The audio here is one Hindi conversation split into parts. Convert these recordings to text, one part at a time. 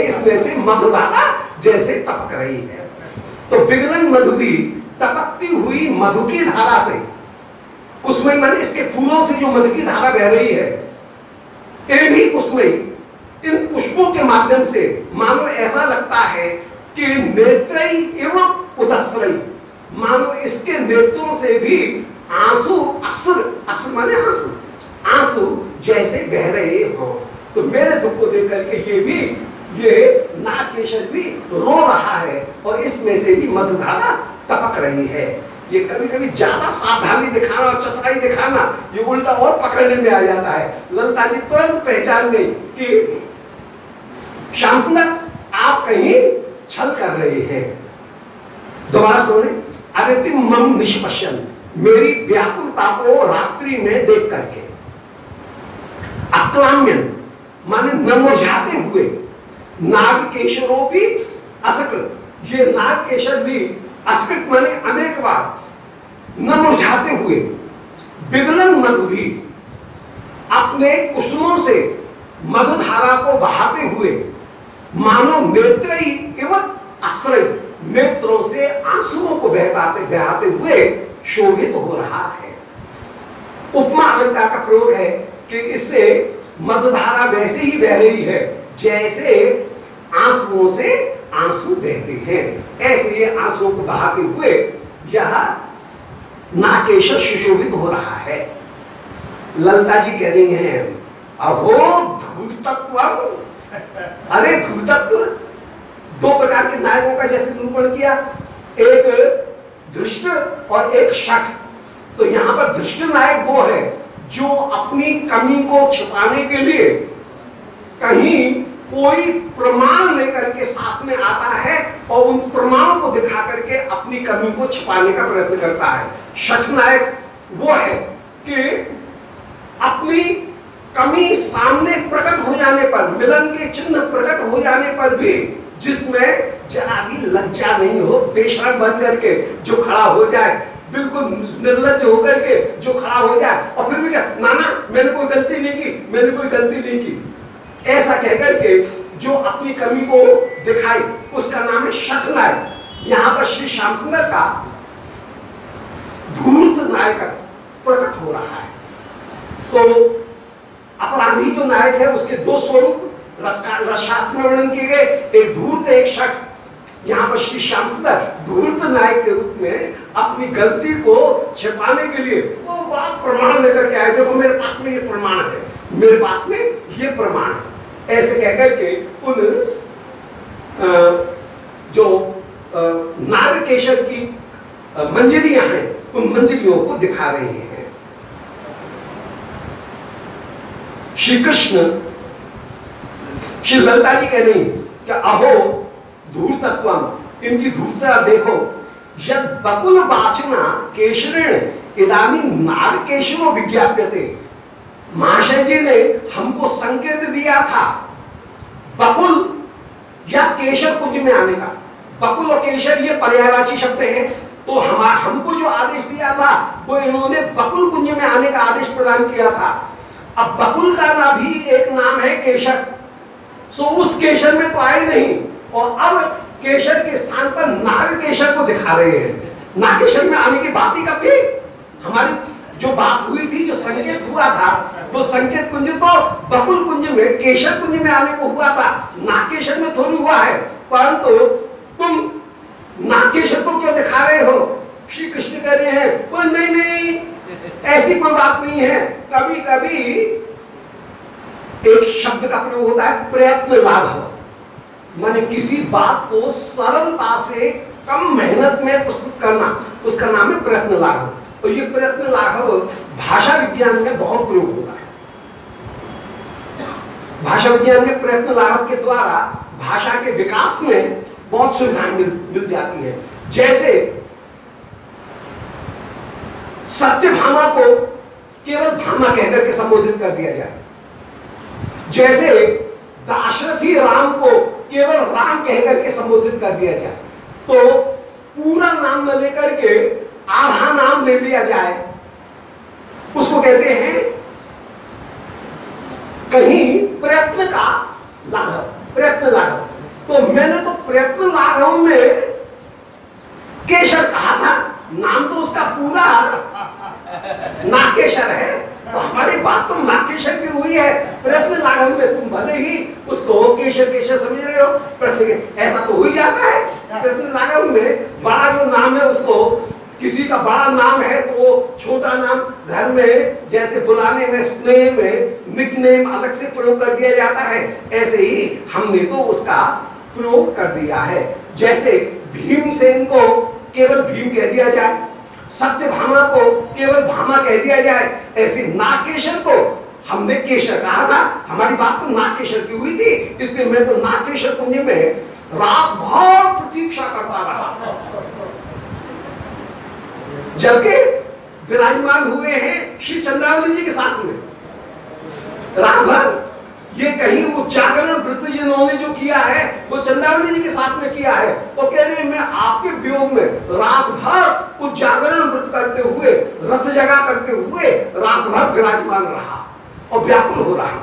इसमें से मधुधारा जैसे टपक रही है। तो विगलन मधुरी टपकती हुई मधु की धारा से, उसमें माने इसके फूलों से जो मधु की धारा बह रही है, ये भी उसमें इन पुष्पों के माध्यम से मानो ऐसा लगता है कि नेत्रई एवं उदस्रई, मानो इसके नेत्रों से भी आंसू, अस्र माने आंसू, आंसू जैसे बह रहे हो। तो मेरे दुख को देख करके ये नागकेशर भी रो रहा है और इसमें से भी मधुधारा टपक रही है। ये कभी कभी ज्यादा सावधानी दिखाना और चतुराई दिखाना, ये उल्टा और पकड़ने में आ जाता है। ललिता जी तुरंत पहचान गई कि श्याम सुंदर आप कहीं छल कर रहे हैं। दोबारा सुने, अरे मम निष्पश्यन, मेरी व्याकुलता को रात्रि में देख करके, अक्लाम्यन माने न मुरझाते हुए, नागकेशरों भी असकृत, ये नागकेशर भी असकृत माने अनेक बार न मुरझाते हुए, विगलन मधु भी अपने कुसुमों से मधुधारा को बहाते हुए, मानो नेत्रई एवं अस्रई, नेत्रों से आंसुओं को बहाते हुए शोभित हो रहा है। उपमा अलंकार का प्रयोग है कि इससे मधुधारा वैसे ही बह रही है जैसे आंसुओं से आंसू बहते हैं, ऐसे ये आंसुओं को बहाते हुए यह नागकेशर सुशोभित हो रहा है। ललिता जी कह रही हैं, अहो धूर्तत्वम, अरे धूर्तत्व, दो प्रकार के नायकों का जैसे निरूपण किया, एक धृष्ट और एक शठ। तो यहां पर धृष्ट नायक वो है जो अपनी कमी को छिपाने के लिए कहीं कोई प्रमाण लेकर के साथ में आता है और उन प्रमाणों को दिखा करके अपनी कमी को छिपाने का प्रयत्न करता है। शठ नायक वो है कि अपनी कमी सामने प्रकट हो जाने पर, मिलन के चिन्ह प्रकट हो जाने पर भी जिसमें जरा भी लज्जा नहीं हो, बेशरम बन करके जो खड़ा हो जाए, बिल्कुल निर्लज्ज होकर के जो खड़ा हो जाए और फिर भी क्या, ना मैंने कोई गलती नहीं की, मैंने कोई गलती नहीं की, ऐसा कहकर के जो अपनी कमी को दिखाई, उसका नाम है शठ नायक। यहां पर श्री श्याम सुंदर का धूर्त नायक प्रकट हो रहा है। तो अपराधी जो नायक है उसके दो स्वरूप रसशास्त्र में वर्णन किए गए, एक धूर्त एक शठ। यहाँ पर श्री श्याम सुंदर धूर्त नायक के रूप में अपनी गलती को छिपाने के लिए वो बात प्रमाण लेकर के आए, देखो मेरे पास में ये प्रमाण है, मेरे पास में ये प्रमाण है, ऐसे कहकर के उन जो नागकेशर की मंजरियां हैं उन मंजरियों को दिखा रहे हैं। श्री कृष्ण, श्री ललिता जी कह रही कि अहो धूर्तत्वम, इनकी धूर्तता देखो, यद बकुल वाचना केशरेण इदानी नागकेशरो विज्ञाप्यते। महाशय जी ने हमको संकेत दिया था बकुल या केशर कुंज में आने का। बकुल और केशर ये पर्यायवाची शब्द हैं, तो हमको जो आदेश दिया था वो इन्होंने बकुल कुंज में आने का आदेश प्रदान किया था। अब बकुल का ना भी एक नाम है केशर, सो उस केशर में तो आए नहीं, और अब केशर के स्थान पर नागकेशर को दिखा रहे हैं। नागकेशर में आने की बात ही कब थी? हमारी जो बात हुई थी, जो संकेत हुआ था, वो संकेत कुंज तो बकुल कुंज में, केशर कुंज में आने को हुआ था, नागकेशर में थोड़ी हुआ है। परंतु तुम नागकेशर को क्यों दिखा रहे हो? श्री कृष्ण कह रहे हैं नहीं नहीं, ऐसी कोई बात नहीं है। कभी कभी एक शब्द का प्रयोग होता है प्रयत्न लाघव, माने किसी बात को सरलता से कम मेहनत में प्रस्तुत करना, उसका नाम है प्रयत्न लाघव। और ये प्रयत्न लाघव भाषा विज्ञान में बहुत प्रयोग होता है। भाषा विज्ञान में प्रयत्न लाघव के द्वारा भाषा के विकास में बहुत सुविधाएं मिल जाती है। जैसे सत्यभामा को केवल भामा कहकर के संबोधित कर दिया जाए, जैसे दाशरथी राम को केवल राम कहकर के संबोधित कर दिया जाए, तो पूरा नाम न लेकर के आधा नाम ले लिया जाए, उसको कहते हैं कहीं प्रयत्न का लाघव, प्रयत्न लाघव। तो मैंने तो प्रयत्न लाघव में केशर कहा था, नाम तो उसका पूरा नाकेशर है, तो हमारी बात तो नाकेशर की हुई है। प्रयत्न लाघव में तुम भले ही उसको केशर केशर समझ रहे हो, प्रयत्न ऐसा तो हो ही जाता है। प्रयत्न लाघव में बड़ा जो नाम है उसको, किसी का बड़ा नाम है तो वो छोटा नाम घर में जैसे बुलाने में, स्नेह में निकनेम अलग से प्रयोग कर दिया जाता है, ऐसे ही हमने तो उसका प्रयोग कर दिया है। जैसे भीमसेन को केवल भीम कह दिया जाए, सत्यभामा को केवल भामा कह दिया जाए, ऐसे नाकेशर को हमने केशर कहा था। हमारी बात तो नाकेशर की हुई थी, इसलिए मैं तो नाकेशर कुंज में रात भर प्रतीक्षा करता रहा, जबकि विराजमान हुए हैं श्री चंद्रावली जी के साथ में रात भर। ये कहीं उच्चारण व्रत जिन्होंने जो किया है वो चंद्रावली जी के साथ में किया है, तो कह रहे मैं आपके वियोग में रात भर उच्चारण व्रत करते हुए, रथ जगा करते हुए रात भर विराजमान रहा और व्याकुल हो रहा।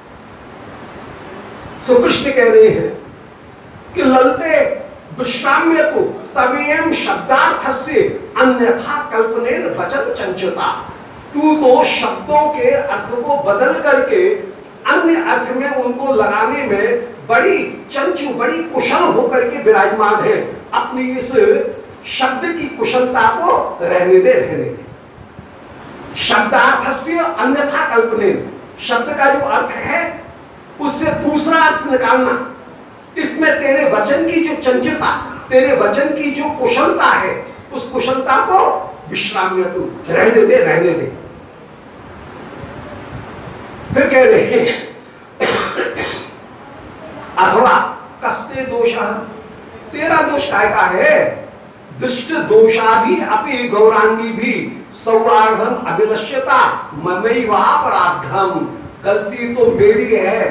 सो कृष्ण कह रहे हैं कि ललते विश्राम्य तो तवेम शब्दार्थस्य अन्यथा कल्पनेन वचन चंचुता। तू तो शब्दों के अर्थ को बदल करके अन्य अर्थ में उनको लगाने में बड़ी चंचु, बड़ी कुशल होकर के विराजमान है। अपनी इस शब्द की कुशलता को रहने दे, रहने दे। शब्दार्थस्य अन्यथा कल्पनेन, शब्द का जो अर्थ है उससे दूसरा अर्थ निकालना, इसमें तेरे वचन की जो चंचुता, तेरे वचन की जो कुशलता है, उस कुशलता को विश्राम्य तू रहने दे, रहने दे। फिर कह रहे हैं अथवा कस्ते दोषः, तेरा दोष काय का है? दुष्ट दोषा भी अपि गौरांगी भी सौरार्धम अभिलष्यता ममैवापराधम। गलती तो मेरी है,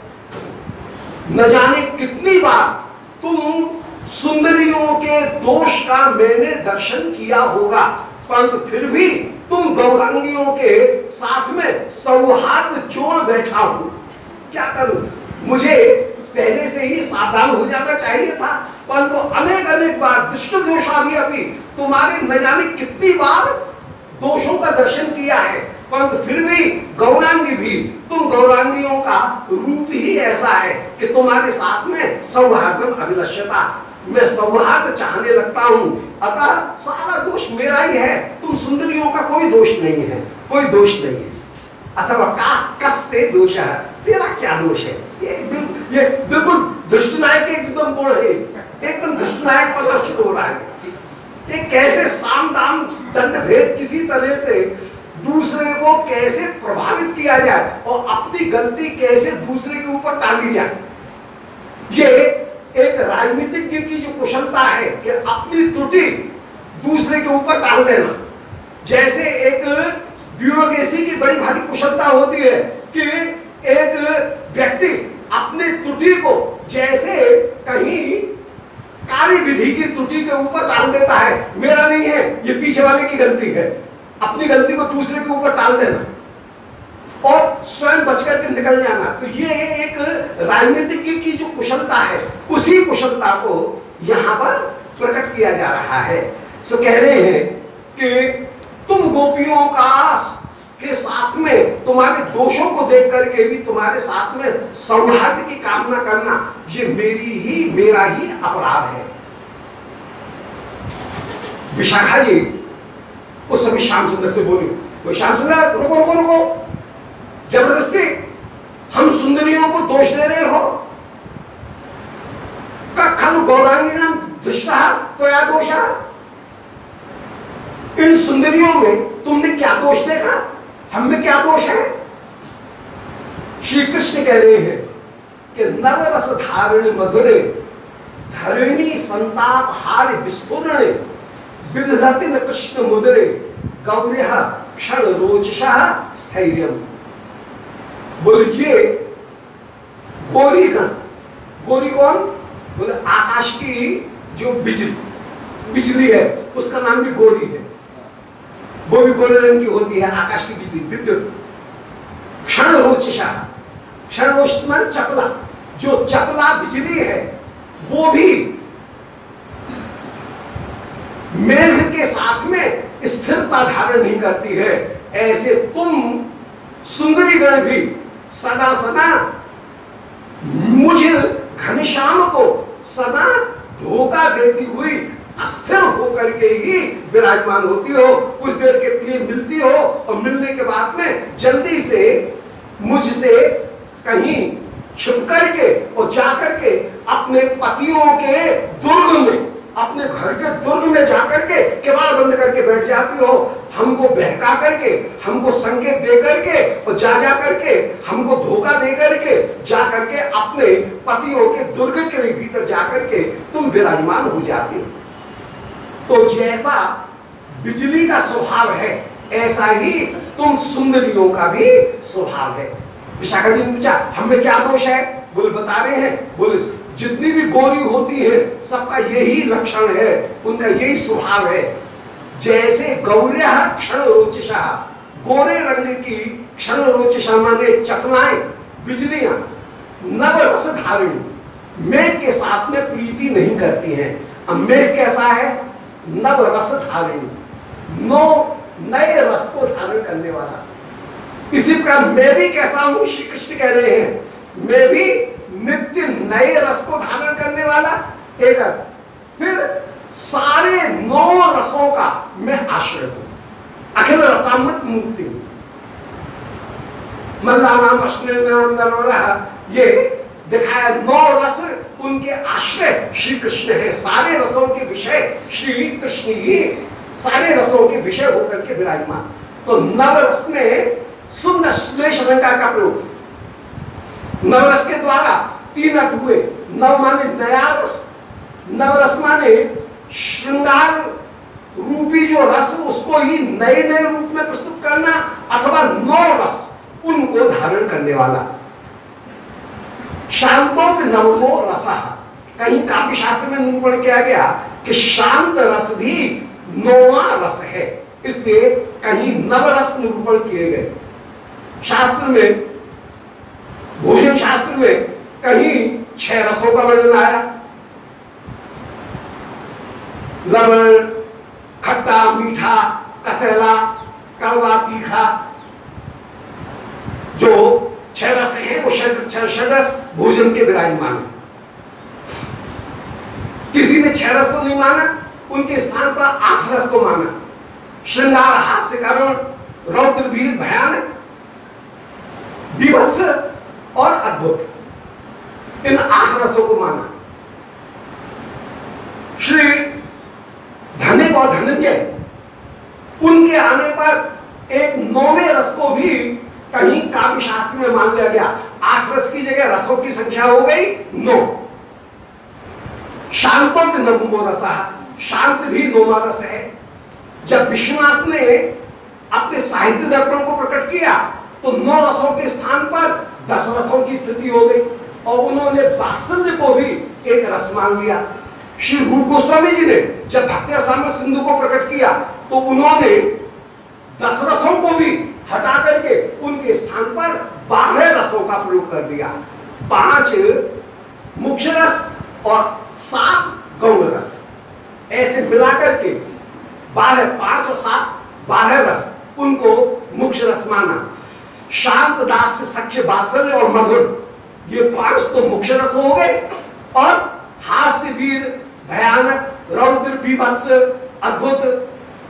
न जाने कितनी बार तुम सुंदरियों के दोष का मैंने दर्शन किया होगा, परंतु फिर भी तुम गौरांगियों के साथ में सौहार्द जोड़ बैठा हूं। क्या करूं? मुझे पहले से ही सावधान हो जाना चाहिए था, परंतु अनेक अनेक बार दुष्ट दोषा भी अभी तुम्हारे न जाने कितनी बार दोषों का दर्शन किया है, परंतु फिर भी गौरांगी भी, तुम गौरांगियों का रूप ही ऐसा है कि तुम्हारे साथ में सौहार्दम अभिलष्यता, मैं सौहार्द चाहने लगता हूं, अतः सारा दोष मेरा ही है, तुम सुंदरियों का कोई दोष नहीं है, कोई दोष नहीं है। अथवा का कस्ते दोष है, तेरा क्या दोष है? ये बिल्कुल दुष्टनायक एकदम गुण है, एकदम दुष्टनायक पर लक्षित हो रहा है। ये कैसे साम दाम दंड भेद किसी तरह से दूसरे को कैसे प्रभावित किया जाए और अपनी गलती कैसे दूसरे के ऊपर टाली जाए, ये एक राजनीतिज्ञ की जो कुशलता है कि अपनी त्रुटि दूसरे के ऊपर टाल देना। जैसे एक ब्यूरोक्रेसी की बड़ी भारी कुशलता होती है कि एक व्यक्ति अपनी त्रुटि को जैसे कहीं कार्य विधि की त्रुटि के ऊपर टाल देता है, मेरा नहीं है, ये पीछे वाले की गलती है, अपनी गलती को दूसरे के ऊपर टाल देना और स्वयं बच करके निकल जाना। तो ये एक राजनीतिज्ञ की जो कुशलता है, उसी कुशलता को यहाँ पर प्रकट किया जा रहा है। सो कह रहे हैं कि तुम गोपियों के साथ में तुम्हारे दोषों को देख करके भी तुम्हारे साथ में सौहार्द की कामना करना, ये मेरा ही अपराध है। विशाखा जी उस समय श्याम सुंदर से बोली, वो श्याम सुंदर रुको रुको रुको, जबरदस्ती हम सुंदरियों को दोष दे रहे हो? खलु गौरांगी नाम दृष्टा तो या दोषा, इन सुंदरियों में तुमने क्या दोष देखा? हम में क्या दोष है? श्री कृष्ण कह रहे हैं कि नवरस धारिणी मधुरे धरिणी संताप हार विस्फुरणे विदधति न कृष्ण मुदरे गौर्यः क्षण रोचशः स्थैर्यम्। बोलिए गोरी गण, गोरी कौन? बोले आकाश की जो बिजली है उसका नाम भी गोरी है, वो भी गोरे रंग की होती है, आकाश की बिजली विद्युत। क्षण रोचशा, क्षण रोच माने चपला, जो चपला बिजली है वो भी मेघ के साथ में स्थिरता धारण नहीं करती है, ऐसे तुम सुंदरी गण भी सदा सदा मुझ घनश्याम को सदा धोखा देती हुई अस्थिर होकर के ही विराजमान होती हो। कुछ देर के लिए मिलती हो और मिलने के बाद में जल्दी से मुझसे कहीं छुप करके और जाकर के अपने पतियों के दुर्ग में, अपने घर के दुर्ग में जाकर के केवाड़ बंद करके बैठ जाती हो, हमको बहका करके, हमको संकेत दे करके और जा करके हमको धोखा दे करके जा करके अपने पतियों के दुर्ग के भीतर जाकर के तुम विराजमान हो जाती हो। तो जैसा बिजली का स्वभाव है ऐसा ही तुम सुंदरियों का भी स्वभाव है। विशाखा जी ने पूछा हमें क्या दोष है? बोले बता रहे हैं, बोले जितनी भी गोरी होती है सबका यही लक्षण है, उनका यही स्वभाव है। जैसे गौर्या क्षण रोचिषा, गोरे रंग की क्षण रोचिषा माने चपलाएं, बिजलियां, नव रस धारिणी, मेघ के साथ में प्रीति नहीं करती हैं। अब मेघ कैसा है? नव रस धारिणी, नए रस को धारण करने वाला। इसी प्रकार मैं भी कैसा हूं? श्री कृष्ण कह रहे हैं मैं भी नित्य नए रस को धारण करने वाला एक, फिर सारे 9 रसों का मैं आश्रय हूं। अखिल रसामृत मूर्ति हूं। मल्लानाम अश्नेनाम नरवरः, ये दिखाया 9 रस उनके आश्रय श्री कृष्ण है। सारे रसों के विषय श्री कृष्ण ही सारे रसों के विषय होकर के विराजमान। तो नवरस में सुंदर श्लेष अलंकार का प्रयोग, नवरस के द्वारा 3 अर्थ हुए। नव माने नया रस, नवरस माने श्रृंगार रूपी जो रस उसको ही नए नए रूप में प्रस्तुत करना, अथवा 9 रस उनको धारण करने वाला। शांतों में नवो रसः, कहीं काव्य शास्त्र में निरूपण किया गया कि शांत रस भी 9वां रस है, इसलिए कहीं नवरस निरूपण किए गए। शास्त्र में, भोजन शास्त्र में कहीं 6 रसों का वर्णन आया, लवण, खट्टा, मीठा, कसैला, कड़वा, तीखा, जो 6 रस हैं वो षड्रस भोजन के विराजमान। किसी ने 6 रस को नहीं माना, उनके स्थान पर 8 रस को माना। श्रृंगार, हास्य, करुण, रौद्र, वीर, भयानक, विभत्स और अद्भुत, इन 8 रसों को माना। श्री धनिक और धनंजय, उनके आने पर एक 9वें रस को भी कहीं काव्य शास्त्र में मान लिया गया। 8 रस की जगह रसों की संख्या हो गई 9। शांतों में नवमो रसः, शांत भी 9वां रस है। जब विश्वनाथ ने अपने साहित्य दर्पण को प्रकट किया तो 9 रसों के स्थान पर 10 रसों की स्थिति हो गई और उन्होंने वात्सल्य को भी एक रस मान लिया। श्री रूप गोस्वामी जी ने जब भक्ति रसामृत सिंधु को प्रकट किया तो उन्होंने 10 रसों को भी हटा करके उनके स्थान पर 12 रसों का प्रयोग कर दिया। 5 मुख्य रस और 7 गौण रस, ऐसे मिलाकर के 12, 5 और 7, 12 रस, उनको मुख्य रस माना। शांत, दास्य, सख्य, वात्सल्य और मधुर, ये 5 तो मुख्य रस हो गए, और हास्य, वीर, भयानक, रौद्र, बीभत्स, अद्भुत,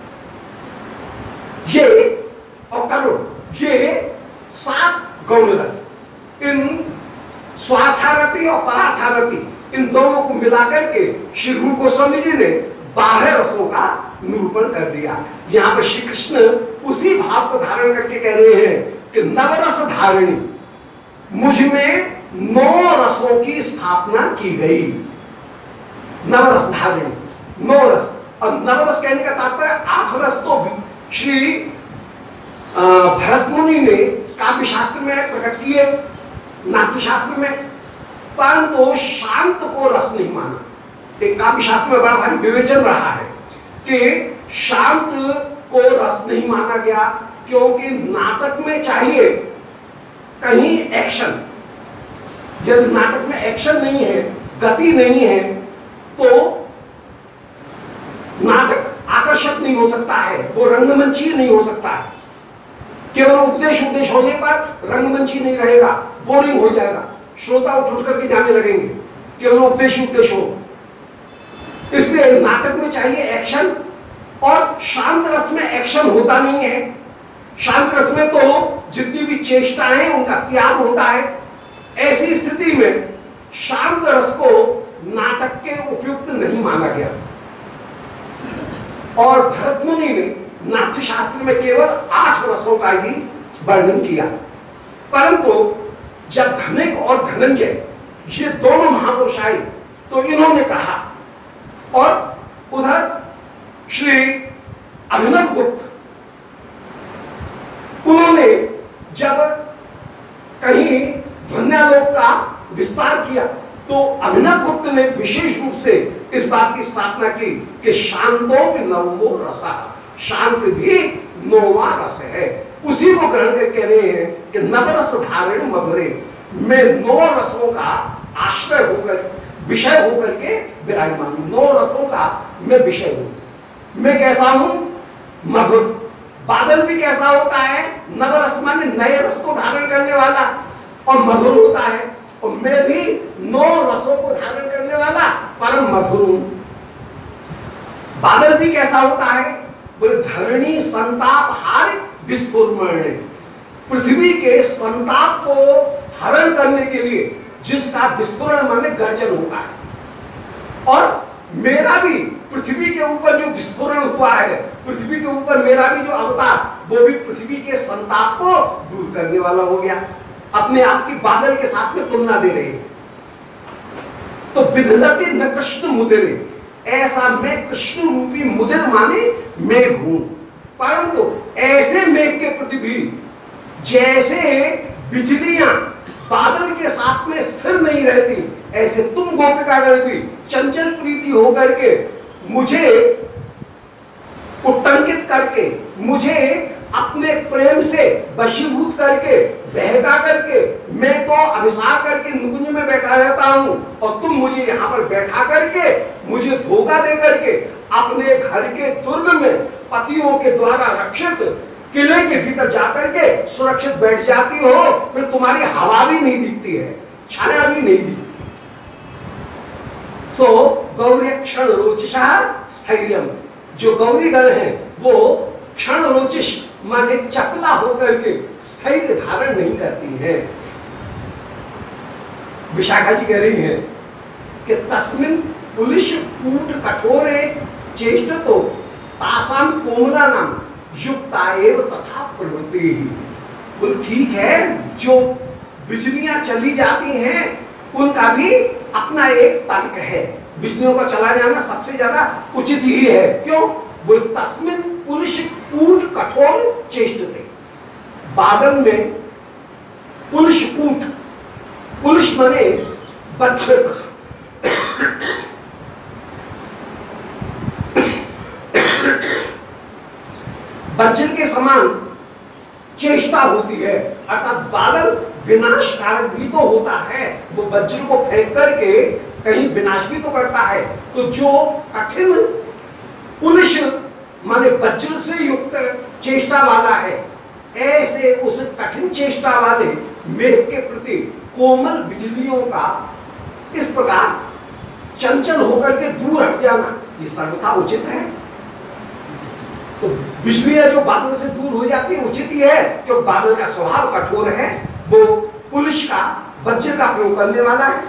ये और करुण, ये 7 गौण रस। इन स्वार्थारति और परार्थारति, इन दोनों को मिलाकर के श्री रूप गोस्वामी जी ने 12 रसों का निरूपण कर दिया। यहाँ पर श्री कृष्ण उसी भाव को धारण करके कह रहे हैं कि नवरस धारिणी, मुझ में 9 रसों की स्थापना की गई। नवरस धारिणी, 9 रस, और नवरस कहने का तात्पर्य 8 रस तो श्री भरत मुनि ने काव्य शास्त्र में प्रकट किए, नाट्य शास्त्र में, परंतु शांत को रस नहीं माना। एक काव्य शास्त्र में बड़ा भारी विवेचन रहा है कि शांत को रस नहीं माना गया, क्योंकि नाटक में चाहिए कहीं एक्शन। यदि नाटक में एक्शन नहीं है, गति नहीं है, तो नाटक आकर्षक नहीं हो सकता है, वो रंगमंची नहीं हो सकता है। केवल उपदेश होने पर रंगमंची नहीं रहेगा, बोरिंग हो जाएगा, श्रोता उठ करके जाने लगेंगे, केवल उपदेश हो। इसलिए नाटक में चाहिए एक्शन, और शांत रस में एक्शन होता नहीं है। शांत रस में तो जितनी भी चेष्टाएं हैं उनका त्याग होता है। ऐसी स्थिति में शांत रस को नाटक के उपयुक्त नहीं माना गया, और भरत मुनि ने नाट्य शास्त्र में केवल 8 रसों का ही वर्णन किया। परंतु जब धनिक और धनंजय ये दोनों महापुरुष आए तो इन्होंने कहा, और उधर श्री अभिनव गुप्त उन्होंने जब कहीं ध्वन्यालोक का विस्तार किया तो अभिनव गुप्त ने विशेष रूप से इस बात की स्थापना की कि शांतो भी नवमो रसा, शांत भी 9वां रस है। उसी को ग्रहण करके कह रहे हैं कि नवरस धारण मधुरे, मैं 9 रसों का आश्रय होकर, विषय होकर के विराजमान हूं। 9 रसों का मैं विषय हूं। मैं कैसा हूं? मधुर। बादल भी कैसा होता है? नवरस माने नए रस को धारण करने वाला, और मधुर होता है। और मैं भी 9 रसों को धारण करने वाला परम मधुर हूं। बादल भी कैसा होता है? बोले धरणी संताप हार विस्फुरण, पृथ्वी के संताप को हरण करने के लिए जिसका विस्फुरण माने गर्जन होता है। और मेरा भी पृथ्वी के ऊपर जो विस्फोरण हुआ है, पृथ्वी के ऊपर मेरा भी जो अवतार, वो भी पृथ्वी के संताप को दूर करने वाला हो गया। अपने आप की बादल के साथ में तुलना दे रहे। तो विधलते न कृष्ण मुदिरे, ऐसा मैं कृष्ण रूपी मुदिर माने मेघ हूं। परंतु ऐसे मेघ के प्रति भी जैसे बिजलियां बादल के साथ में स्थिर नहीं रहती, ऐसे तुम गोपिकागण भी चंचल प्रीति होकर के मुझे उत्तंकित करके, मुझे अपने प्रेम से वशीभूत करके, बहका करके, मैं तो अभिसार करके निकुंज में बैठा रहता हूं, और तुम मुझे यहां पर बैठा करके, मुझे धोखा दे करके अपने घर के दुर्ग में पतियों के द्वारा रक्षित किले के भीतर जाकर के सुरक्षित बैठ जाती हो। फिर तुम्हारी हवा भी नहीं दिखती है, छाया भी नहीं दिखती। सो गौरी क्षण रोचिषा स्थैर्यम, जो गौरी गण है वो क्षण रोचिष माने चपला होकर के स्थैर्य धारण नहीं करती है। विशाखा जी कह रही है कि तस्मिन पुलिस कूट कठोरे चेष्टतो तासाम कोमला नाम युक्ता एव तथा प्रवृत्ति ही। बोल ठीक है, जो बिजलियां चली जाती हैं उनका भी अपना एक तर्क है। बिजलियों का चला जाना सबसे ज्यादा उचित ही है। क्यों? बोल तस्मिन पुलिस कूट कठोर चेष्टते, बादल में पुलिस कूट, पुलिस माने बच्चर, वज्र के समान चेष्टा होती है, अर्थात बादल विनाशकारक भी तो होता है। वो वज्र को फेंक करके कहीं विनाश भी तो करता है। तो जो कठिन पुलिस माने वज्र से युक्त चेष्टा वाला है, ऐसे उस कठिन चेष्टा वाले मेघ के प्रति कोमल बिजलियों का इस प्रकार चंचल होकर के दूर हट जाना, ये सर्वथा उचित है। तो बिजलियां जो बादल से दूर हो जाती है उचित ही है, क्योंकि बादल का स्वभाव कठोर है, वो पुलिस का वज्र का प्रयोग करने वाला है।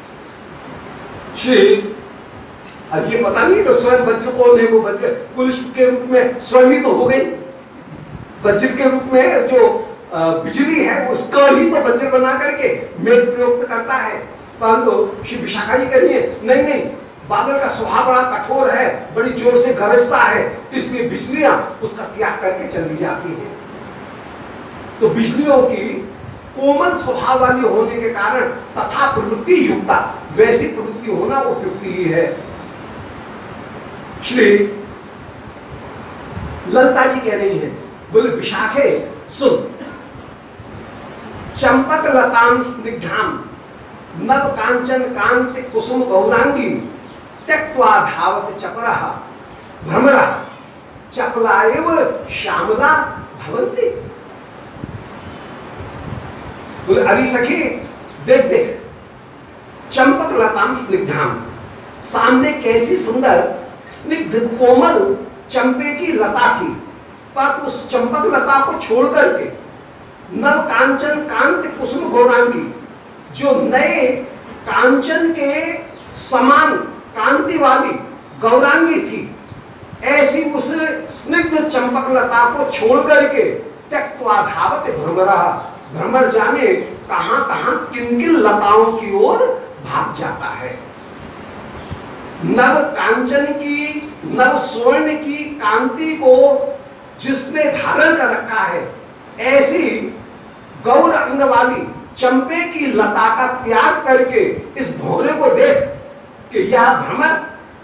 श्री अब ये पता नहीं कि स्वयं वज्र कौन है, वो वज्र पुलिस के रूप में स्वयं ही तो हो गई। वज्र के रूप में जो बिजली है उसका ही तो वज्र बना करके मेघ प्रयुक्त करता है। परंतु श्री विशाखा जी कह रही है नहीं नहीं, बादल का स्वभाव बड़ा कठोर है, बड़ी जोर से गरजता है, इसलिए बिजलियां उसका त्याग करके चली जाती हैं। तो बिजलियों की कोमल स्वभाव वाली होने के कारण तथा प्रवृत्ति युक्ता, वैसी प्रवृत्ति होना उपयुक्त ही है। श्री ललिता जी कह रही है, बोले विशाखे सुन, चंपक लताम स्निग्धाम नव कांचन कांति कुसुम गौरांगी त्यक्त्वा धावत चपलः भ्रमरः चपला एव श्यामला भवन्ति। बोले अरे सखी देख देख, चंपक लताम स्निग्धाम, सामने कैसी सुंदर स्निग्ध कोमल चंपे की लता थी, पर उस चंपक लता को छोड़ करके नव कांचन कांति कुसुम गौरांगी, जो नए कांचन के समान कांति वाली गौरांगी थी, ऐसी उस स्निग्ध चंपक लता को छोड़ करके त्यक्त्वा धावत भ्रमरः, भ्रमर जाने कहां कहां किन किन लताओं की ओर भाग जाता है। नव कांचन की, नव स्वर्ण की कांति को जिसने धारण कर रखा है, ऐसी गौर अंग वाली चंपे की लता का त्याग करके इस भौरे को देख कि यह भ्रमर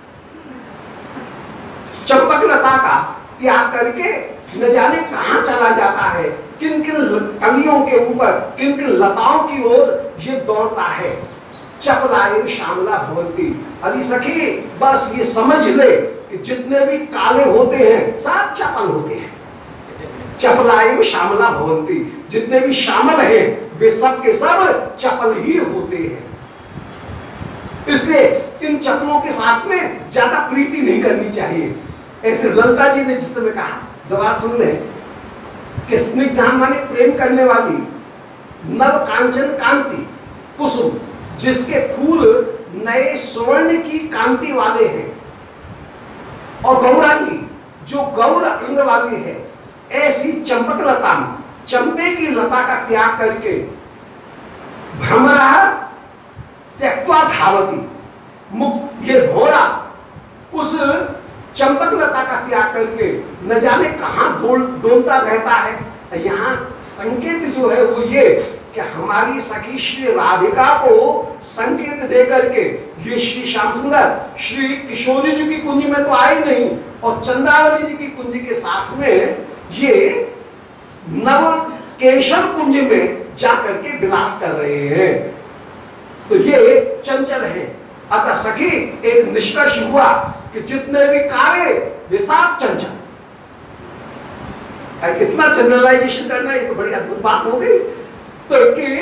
चंपक लता का त्याग करके न जाने कहां चला जाता है, किन किन कलियों के ऊपर, किन किन लताओं की ओर ये दौड़ता है। चपलाएं श्यामला भवंती, अरे सखी बस ये समझ ले कि जितने भी काले होते हैं सब चपल होते हैं। चपलाएं श्यामला भवंती, जितने भी श्यामल हैं वे सब के सब चपल ही होते हैं। इसलिए इन चपलों के साथ में ज्यादा प्रीति नहीं करनी चाहिए। ऐसे ललिता जी ने जिस समय कहा, दोबारा सुन ले, कि स्निग्धाम माने प्रेम करने वाली, नव कांचन कांति कुसुम, जिसके फूल नए स्वर्ण की कांति वाले हैं, और गौरांगी जो गौर अंग वाली है, ऐसी चंपक लता, चंपे की लता का त्याग करके भ्रमरः त्यक्त्वा धावति, ये घोड़ा उस चंपक लता का त्याग करके न जाने कहां डोलता रहता है। यहाँ संकेत जो है वो ये कि हमारी सखी श्री राधिका को संकेत दे करके ये श्री श्याम सुंदर श्री किशोरी जी की कुंजी में तो आए नहीं, और चंद्रावली जी की कुंजी के साथ में ये नव केशर कुंज में जाकर के विलास कर रहे हैं। तो ये चंचल है। अतः सखी एक निष्कर्ष हुआ कि जितने भी कार्य वे सब चंचल। इतना जनरलाइजेशन करना ये तो बड़ी अद्भुत बात हो गई। तो कि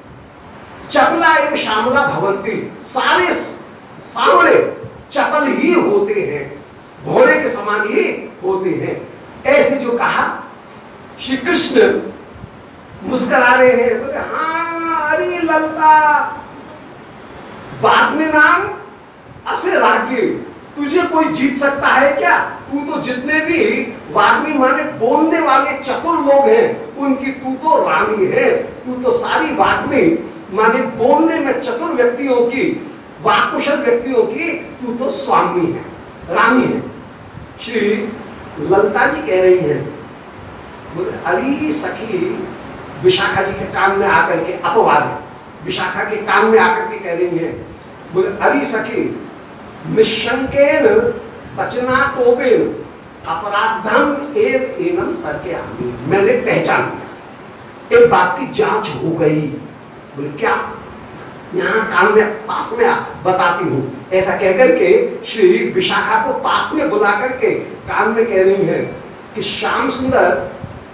चपला एवं श्यामला भवंती, सारे सांवरे चपल ही होते हैं, भौरे के समान ही होते हैं। ऐसे जो कहा श्री कृष्ण मुस्कुरा रहे हैं, बोले हाँ अरे ललिता, बाद में नाम असे रागे, तुझे कोई जीत सकता है क्या? तू तो जितने भी वाग्मी माने बोलने वाले चतुर लोग हैं उनकी तू तो रानी है। तू तो सारी वाग्मी माने बोलने में चतुर व्यक्तियों की, वाक्कुशल व्यक्तियों की तू तो स्वामी है, रानी है। श्री ललिता जी कह रही हैं, अरे सखी विशाखा जी के कान में आकर के, अपवाद विशाखा के कान में आकर के कह रही है, बोले अरे सखी निशंकेन वचना टोपेन अपराधम एव एवं तर्के आमी, मैंने पहचान लिया, एक बात की जांच हो गई। बोले क्या? यहाँ कान में पास में बताती हूँ। ऐसा कहकर के श्री विशाखा को पास में बुला करके कान में कह रही है कि श्याम सुंदर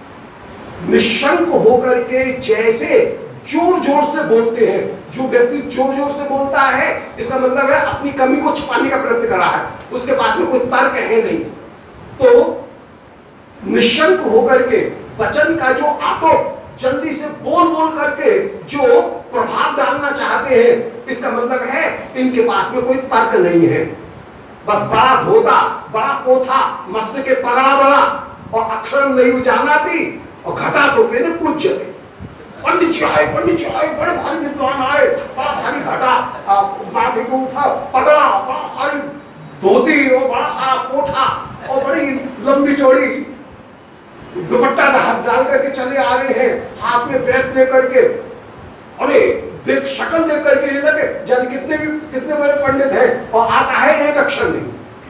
निशंक होकर के जैसे जोर जोर से बोलते हैं, जो व्यक्ति जोर जोर से बोलता है इसका मतलब है अपनी कमी को छुपाने का प्रयत्न कर रहा है, उसके पास में कोई तर्क है नहीं। तो निशंक होकर के वचन का जो आटोप जल्दी से बोल बोल करके जो प्रभाव डालना चाहते हैं, इसका मतलब है इनके पास में कोई तर्क नहीं है। बस बड़ा धोता, बड़ा पोथा, मस्त के पगड़ा बड़ा और अक्षर नहीं जानाती और घटा टोपे ने पूज्य थे। पंडित जी आए, बड़े भारी विद्वान आए, बड़ा भारी घटा माथे को उठा, पगड़ा, बड़ा सारी धोती और बड़ा सारा पोठा और बड़ी लंबी चौड़ी दुपट्टा डाल करके चले आ रहे हैं, हाथ में बैत ले करके। अरे देख शक्ल देख करके ये लगे जान कितने बड़े पंडित हैं, और आता है एक अक्षर नहीं।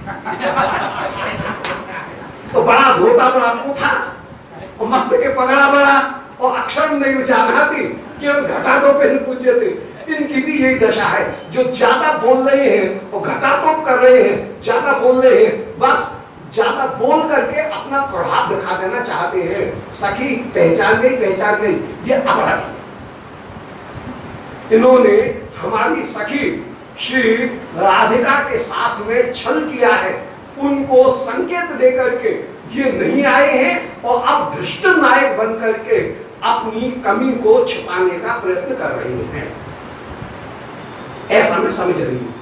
तो बड़ा धोता, बड़ा पोथा और मस्त के पगड़ा बड़ा और अक्षर नहीं जाना थी, केवल घटा टोपे पूछे थे। इनकी भी यही दशा है। जो ज्यादा बोल रहे हैं और घटाटोप कर रहे हैं, ज्यादा बोल रहे हैं, बस ज्यादा बोल करके अपना प्रभाव दिखा देना चाहते हैं। सखी पहचान गई, ये अपराधी। इन्होंने हमारी सखी श्री राधिका के साथ में छल किया है। उनको संकेत दे करके ये नहीं आए हैं और अब धृष्ट नायक बन करके अपनी कमी को छिपाने का प्रयत्न कर रहे हैं, ऐसा मैं समझ रही हूं।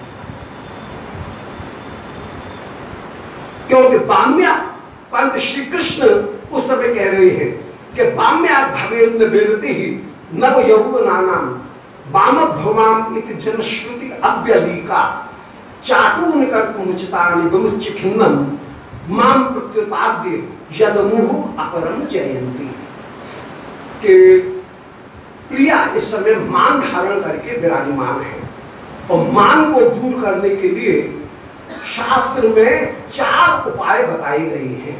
क्योंकि बाम्या पंत श्री कृष्ण उस समय कह रहे हैं कि बाम्या भवेन्द्र बेरती ही नव यौवनानाम वाम भ्रमाम इति जनश्रुति अव्यलीका चाटून कर्तुमुचितानि विमुच्य खिन्नम माम प्रत्युताद्य यदमुह अपरम जयंती। के प्रिया इस समय मान धारण करके विराजमान है और मान को दूर करने के लिए शास्त्र में 4 उपाय बताए गए हैं,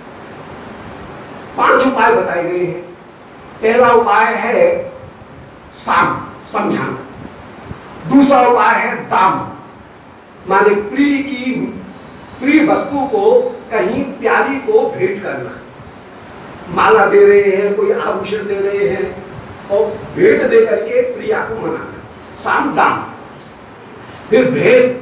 5 उपाय बताए गए हैं। पहला उपाय है साम, समझाना। दूसरा उपाय है दाम, माने प्रिय वस्तु को कहीं प्यारी को भेंट करना। माला दे रहे हैं, कोई आभूषण दे रहे हैं और भेंट दे करके प्रिया को मनाना, साम दाम। फिर भेद,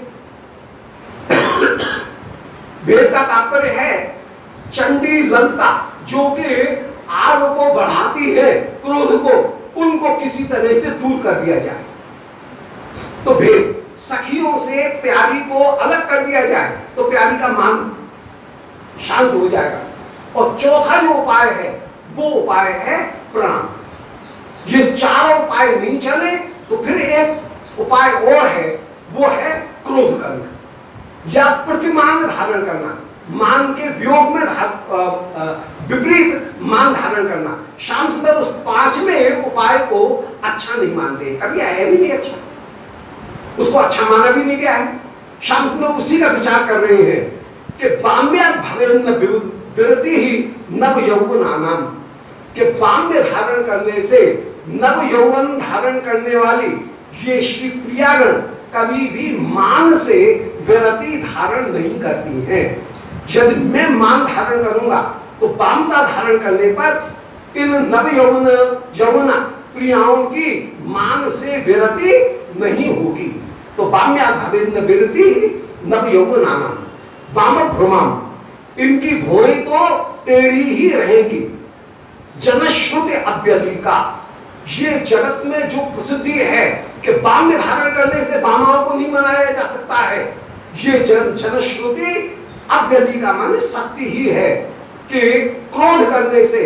भेद का तात्पर्य है चंडी ललता, जो कि आग को बढ़ाती है, क्रोध को, उनको किसी तरह से दूर कर दिया जाए। तो भेद, सखियों से प्यारी को अलग कर दिया जाए तो प्यारी का मान शांत हो जाएगा। और चौथा जो उपाय है वो उपाय है प्रणाम। ये 4 उपाय नहीं चले तो फिर एक उपाय और है, वो है क्रोध करना या प्रतिमान धारण करना, मान के वियोग में विपरीत मान धारण करना। श्याम सुंदर उस 5वें उपाय को अच्छा नहीं मानते, कभी आया भी नहीं अच्छा, उसको अच्छा माना भी नहीं गया है। श्याम सुंदर उसी का विचार कर रहे हैं कि बाम्या भवेन्न विरति ही नव यौवनानाम, कि बाम्य धारण करने से नव यौवन धारण करने वाली ये श्री प्रियागण कभी भी मान से विरति धारण नहीं करती हैं। यदि मैं मान धारण करूंगा तो बामता धारण करने पर इन नव यौवना प्रियाओं की मान से विरति नहीं होगी। तो बाम्या भवेन्न विरति नव यौवनानाम वाम भ्रमाम, इनकी भौएं तो टेढ़ी ही रहेंगी। जनश्रुति अव्यलीका, ये जगत में जो प्रसिद्धि है कि बाम्य धारण करने से बामाओं को नहीं मनाया जा सकता है, ये जनश्रुति अव्यलीका माने सत्य ही है कि क्रोध करने से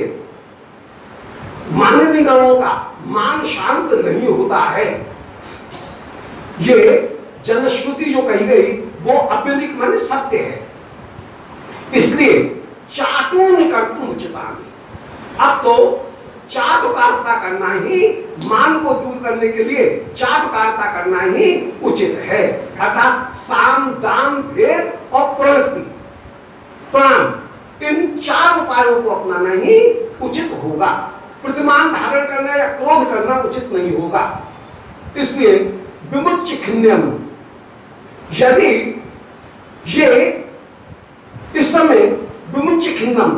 माननीय गणों का मान शांत नहीं होता है। ये जनश्रुति जो कही गई वो अव्यलिक माने सत्य है। इसलिए चाटून कर्तुम उचितानि, अब तो चाटुकारिता करना ही, मान को दूर करने के लिए चाटुकारिता करना ही उचित है। अर्थात साम दाम भेद और प्रणाम, इन 4 उपायों को अपनाना ही उचित होगा। प्रतिमान धारण करना या क्रोध करना उचित नहीं होगा। इसलिए विमुच्य खिन्नम, यदि ये इस समय विमुच्य खिन्नम,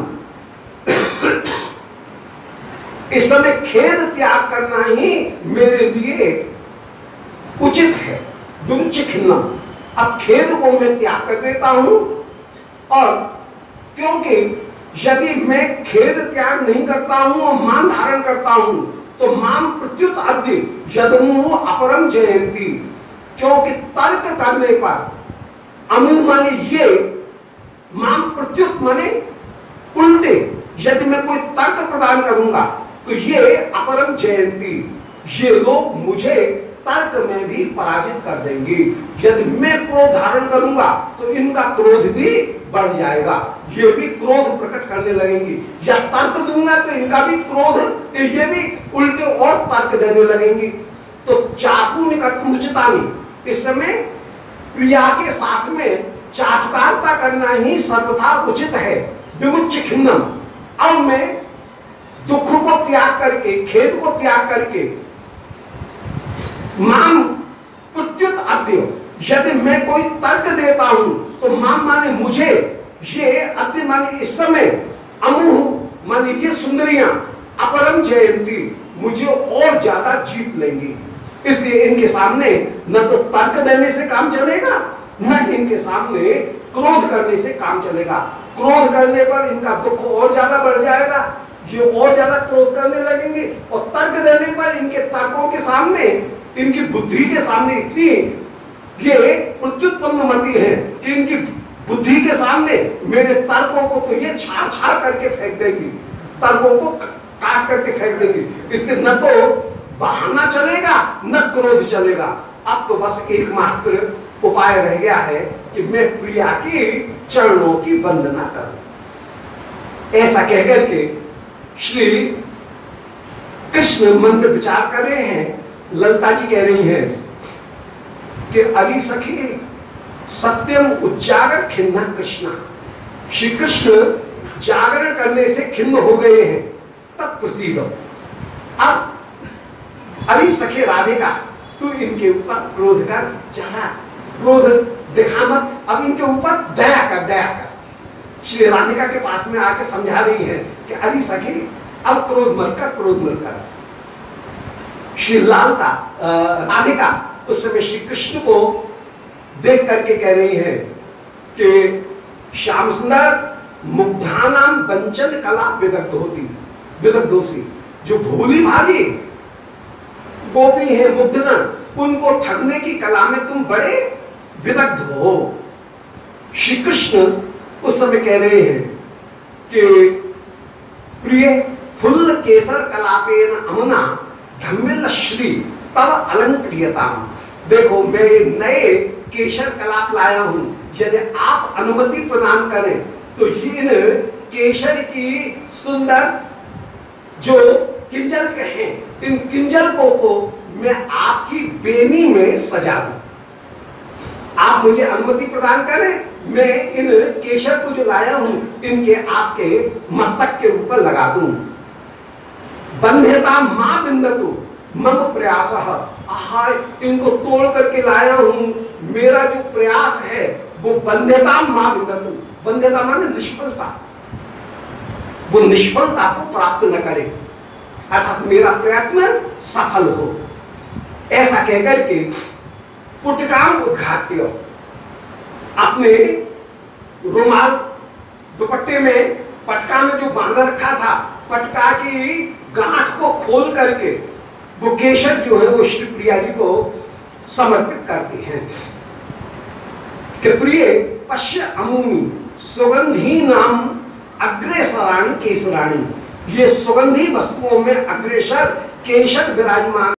इस समय खेद त्याग करना ही मेरे लिए उचित है। विमुच्य खिन्नम, अब खेद को मैं त्याग कर देता हूं, और क्योंकि यदि मैं खेद त्याग नहीं करता हूं और मान धारण करता हूं तो माम प्रत्युत अद्य यदमुह अपरम जयंती, क्योंकि तर्क करने पर अमु माने ये, माम प्रत्युत माने उल्टे, यदि मैं कोई तर्क प्रदान करूंगा तो ये अपरम जयंती, ये लोग मुझे तर्क में भी पराजित कर देंगे। यदि मैं क्रोध धारण करूंगा तो इनका क्रोध भी बढ़ जाएगा, ये भी क्रोध प्रकट करने लगेंगे। या तर्क दूंगा तो इनका भी क्रोध, ये भी उल्टे और तर्क देने लगेंगे। तो चाकू निकट उचितानि, इस समय प्रिया के साथ में चाटुकारिता करना ही सर्वथा उचित है। विमुच्य खिन्नम, अब मैं दुख को त्याग करके, खेद को त्याग करके माम प्रत्युत अद्य, यदि मैं कोई तर्क देता हूं तो माम माने मुझे, ये अद्य माने इस समय, अमुह माने ये सुंदरियां अपरम जयंती मुझे और ज्यादा जीत लेंगी। इसलिए इनके सामने न तो तर्क देने से काम चलेगा, न इनके सामने क्रोध करने से काम चलेगा। क्रोध करने पर इनका दुख और ज्यादा बढ़ जाएगा, ये और ज्यादा क्रोध करने लगेंगे, और तर्क देने पर इनके तर्कों के सामने, इनकी बुद्धि के सामने इतनी ये प्रत्युत्पन्न मति है कि इनकी बुद्धि के सामने मेरे तर्कों को तो ये छाड़ छाड़ करके फेंक देगी, तर्कों को काट करके फेंक देगी। इसलिए न तो बहाना चलेगा न क्रोध चलेगा। अब तो बस एकमात्र उपाय रह गया है कि मैं प्रिया की चरणों की वंदना करूं। ऐसा कहकर के श्री कृष्ण मन में विचार कर रहे हैं। ललिता जी कह रही हैं कि अरे सखी सत्यम उजागर खिन्न कृष्णा, श्री कृष्ण जागरण करने से खिन्न हो गए हैं। तब प्रसीद अब अरे सखी राधिका, तू इनके ऊपर क्रोध कर, ज्यादा क्रोध दिखा मत, अब इनके ऊपर दया कर, दया कर। श्री राधिका के पास में आके समझा रही है कि अरे सखी अब क्रोध मत कर, क्रोध मत कर। श्री लालता राधिका उस समय श्री कृष्ण को देख करके कह रही है कि श्याम सुंदर मुग्धानाम वंचन कला विदग्ध होती, विदग्धोसी, जो भोली भाली गोपी है मुग्धगण, उनको ठगने की कला में तुम बड़े विदग्ध हो। श्री कृष्ण उस समय कह रहे हैं कि प्रिय फुल्ल केसर कलापेन अमुना धम्मिल श्री तव अलंकृयता। देखो मैं नए केसर कलाप लाया हूं, यदि आप अनुमति प्रदान करें तो इन केसर की सुंदर जो किंजल कहें, इन किंजलकों को मैं आपकी बेनी में सजा दूं। आप मुझे अनुमति प्रदान करें, मैं इन केशर को जो लाया हूं इनके आपके मस्तक के ऊपर लगा दूं। बंध्यता मां बिंदतु मम प्रयास, इनको तोड़ करके लाया हूं, मेरा जो प्रयास है वो बंध्यता मां बिंदतु, बंध्यता माने निष्फलता, वो निष्फलता को प्राप्त न करे, अर्थात मेरा प्रयत्न सफल हो। ऐसा कहकर के पुटकाम उद्घाट्य, अपने रुमाल दुपट्टे में पटका में जो बांध रखा था, पटका की गांठ को खोल करके वो केशर जो है वो श्री प्रिया जी को समर्पित करती हैं कि प्रिय पश्य अमूनी सुगंधी नाम अग्रेसराणी केसराणी, ये सुगंधी वस्तुओं में अग्रेसर केशर विराजमान